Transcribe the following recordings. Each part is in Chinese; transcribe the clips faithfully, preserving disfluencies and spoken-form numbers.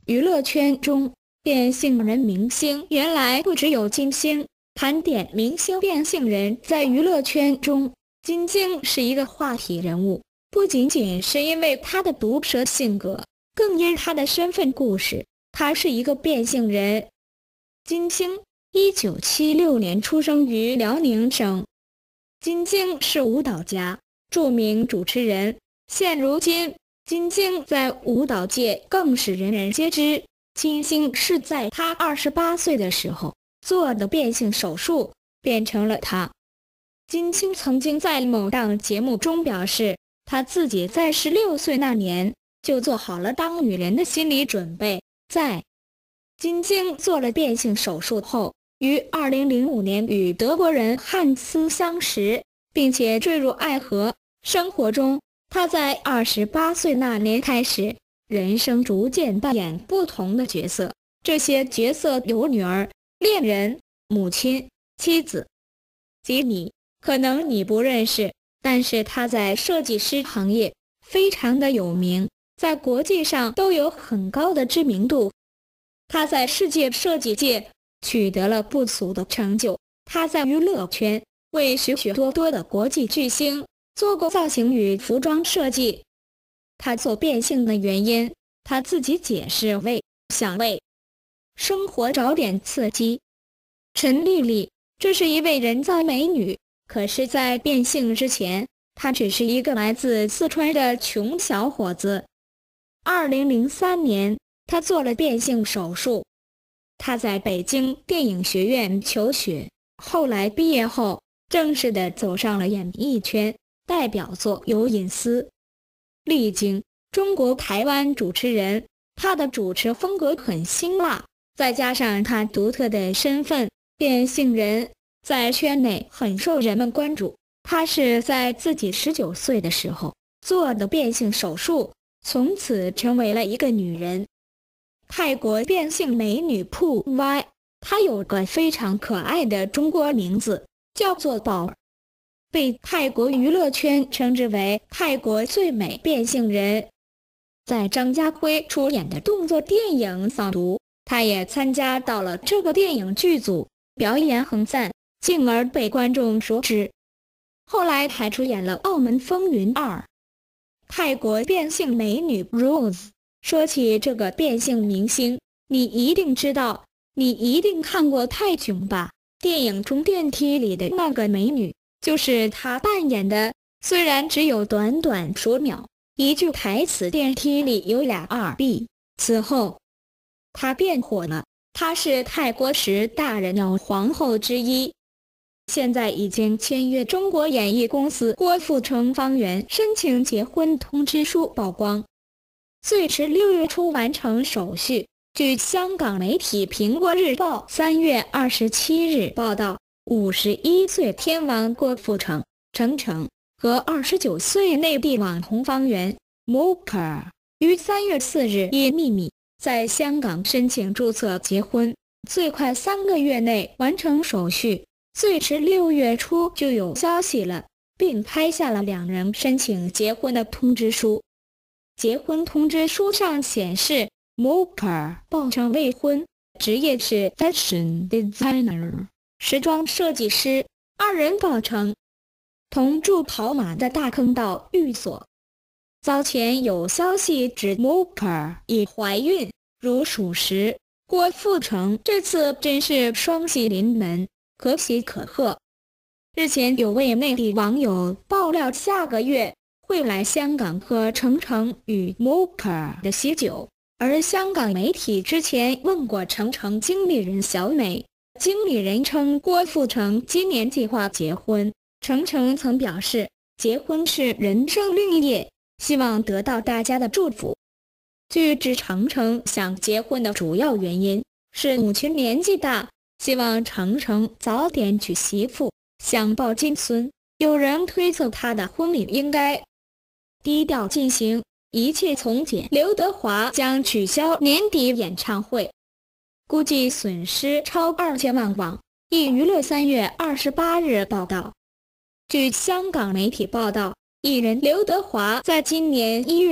娱乐圈中，变性人明星原来不只有金星。盘点明星变性人在娱乐圈中，金星是一个话题人物，不仅仅是因为他的毒舌性格，更因他的身份故事。他是一个变性人。金星，一九七六年出生于辽宁省。金星是舞蹈家、著名主持人。现如今，金星在舞蹈界更是人人皆知。金星是在他二十八岁的时候做的变性手术，变成了他。金星曾经在某档节目中表示，他自己在十六岁那年就做好了当女人的心理准备。在金星做了变性手术后，于二零零五年与德国人汉斯相识，并且坠入爱河。生活中，他在二十八岁那年开始，人生逐渐扮演不同的角色，这些角色有女儿、恋人、母亲、妻子。吉米，可能你不认识，但是他在设计师行业非常的有名，在国际上都有很高的知名度。他在世界设计界取得了不俗的成就，他在娱乐圈为许许多多的国际巨星做过造型与服装设计。他做变性的原因，他自己解释为想为生活找点刺激。陈丽丽，这是一位人造美女，可是在变性之前，她只是一个来自四川的穷小伙子。二零零三年，她做了变性手术。她在北京电影学院求学，后来毕业后，正式的走上了演艺圈，代表作有《隐私》。历经中国台湾主持人，她的主持风格很辛辣，再加上她独特的身份，变性人在圈内很受人们关注。她是在自己十九岁的时候做的变性手术，从此成为了一个女人。泰国变性美女铺 Y， 她有个非常可爱的中国名字，叫做宝儿，被泰国娱乐圈称之为泰国最美变性人。在张家辉出演的动作电影《扫毒》，她也参加到了这个电影剧组，表演很赞，进而被观众熟知。后来还出演了《澳门风云二》。泰国变性美女 Rose， 说起这个变性明星，你一定知道，你一定看过泰囧吧？电影中电梯里的那个美女，就是她扮演的。虽然只有短短数秒，一句台词电梯里有俩二 B。此后，她变火了，她是泰国十大人妖皇后之一。现在已经签约中国演艺公司郭富城方圆申请结婚通知书曝光，最迟六月初完成手续。据香港媒体《苹果日报》三月二十七日报道，五十一岁天王郭富城、程程和二十九岁内地网红方圆 Moka 于三月四日以秘密在香港申请注册结婚，最快三个月内完成手续。最迟六月初就有消息了，并拍下了两人申请结婚的通知书。结婚通知书上显示 Moka 报称未婚，职业是 Fashion Designer 时装设计师，二人报称同住跑马的大坑道寓所。早前有消息指 Moka 已怀孕，如属实。郭富城这次真是双喜临门，可喜可贺。日前有位内地网友爆料，下个月会来香港喝程程与 Moka 的喜酒，而香港媒体之前问过程程经理人小美，经理人称郭富城今年计划结婚，程程曾表示结婚是人生另一页，希望得到大家的祝福。据知程程想结婚的主要原因是母亲年纪大，希望程程早点娶媳妇，想抱金孙。有人推测他的婚礼应该低调进行，一切从简。刘德华将取消年底演唱会，估计损失超二千万网。一娱乐三月二十八日报道，据香港媒体报道，艺人刘德华在今年一月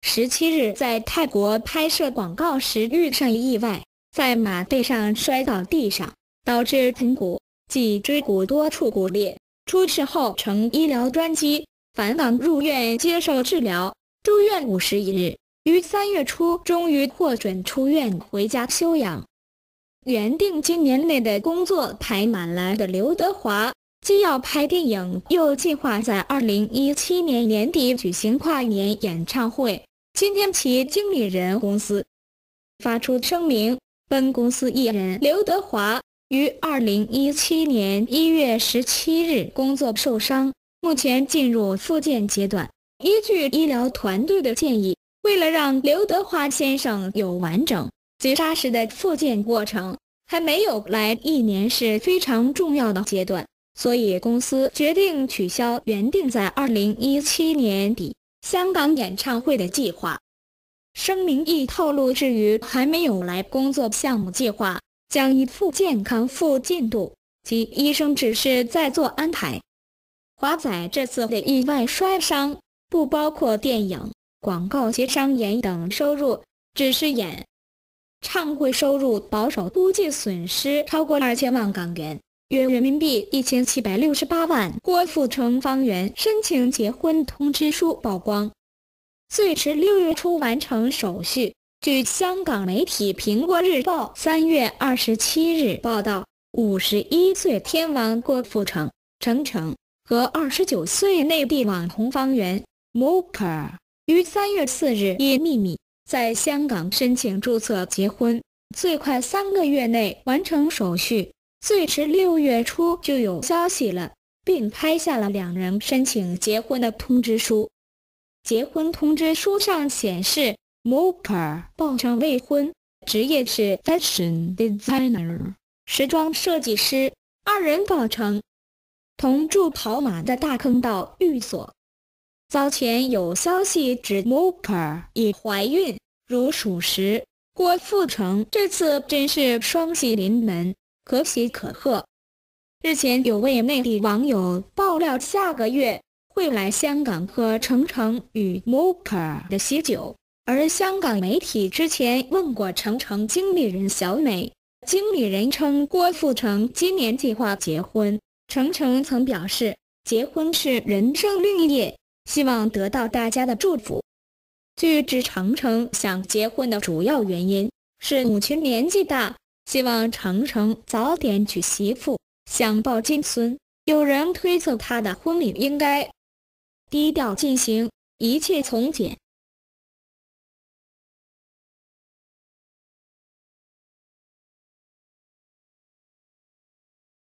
十七日在泰国拍摄广告时遇上意外，在马背上摔倒地上，导致盆骨及椎骨多处骨裂。出事后乘医疗专机返港入院接受治疗，住院五十一日，于三月初终于获准出院回家休养。原定今年内的工作排满了的刘德华，既要拍电影，又计划在二零一七年年底举行跨年演唱会。今天其经理人公司发出声明，本公司艺人刘德华于二零一七年一月十七日工作受伤，目前进入复健阶段。依据医疗团队的建议，为了让刘德华先生有完整及扎实的复健过程，还没有来一年是非常重要的阶段，所以公司决定取消原定在二零一七年底香港演唱会的计划。声明亦透露，至于还没有来工作项目计划，将依复健康复进度及医生指示再做安排。华仔这次的意外摔伤不包括电影、广告及商演等收入，只是演唱会收入保守估计损失超过二千万港元，约人民币一千七百六十八万。郭富城方圆申请结婚通知书曝光，最迟六月初完成手续。据香港媒体《苹果日报》三月二十七日报道，五十一岁天王郭富城、程程和二十九岁内地网红方圆 Mocha 于三月四日以秘密在香港申请注册结婚，最快三个月内完成手续，最迟六月初就有消息了，并拍下了两人申请结婚的通知书。结婚通知书上显示 Mocha 报称未婚，职业是 Fashion Designer 时装设计师，二人报称同住跑马的大坑道寓所。早前有消息指 Mocha 已怀孕，如属实，郭富城这次真是双喜临门，可喜可贺。日前有位内地网友爆料，下个月会来香港喝程程与 Mocha 的喜酒，而香港媒体之前问过程程经理人小美，经理人称郭富城今年计划结婚，程程曾表示结婚是人生另一页，希望得到大家的祝福。据知程程想结婚的主要原因是母亲年纪大，希望程程早点娶媳妇，想抱金孙。有人推测他的婚礼应该低调进行，一切从简。